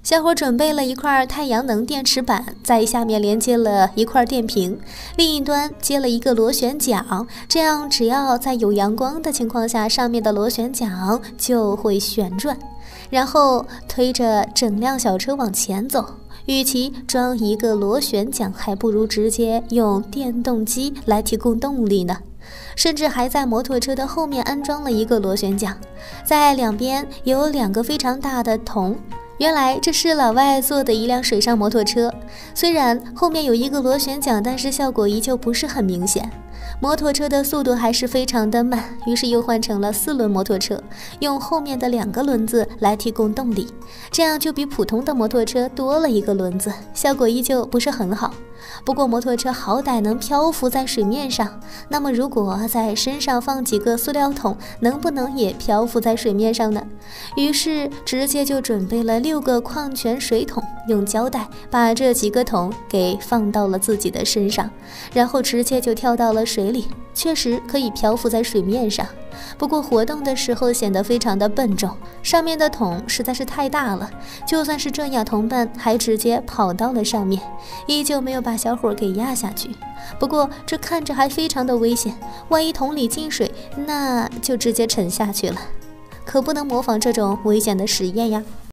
小伙准备了一块太阳能电池板，在下面连接了一块电瓶，另一端接了一个螺旋桨，这样只要在有阳光的情况下，上面的螺旋桨就会旋转，然后推着整辆小车往前走。与其装一个螺旋桨，还不如直接用电动机来提供动力呢。甚至还在摩托车的后面安装了一个螺旋桨，在两边有2个非常大的桶。原来这是老外做的一辆水上摩托车，虽然后面有一个螺旋桨，但是效果依旧不是很明显。摩托车的速度还是非常的慢，于是又换成了4轮摩托车，用后面的2个轮子来提供动力，这样就比普通的摩托车多了1个轮子，效果依旧不是很好。不过摩托车好歹能漂浮在水面上，那么如果在身上放几个塑料桶，能不能也漂浮在水面上呢？于是直接就准备了6个矿泉水桶，用胶带把这几个桶给放到了自己的身上，然后直接就跳到了水里，确实可以漂浮在水面上。不过活动的时候显得非常的笨重，上面的桶实在是太大了，就算是这样，同伴还直接跑到了上面，依旧没有把小伙给压下去。不过这看着还非常的危险，万一桶里进水，那就直接沉下去了。可不能模仿这种危险的实验呀。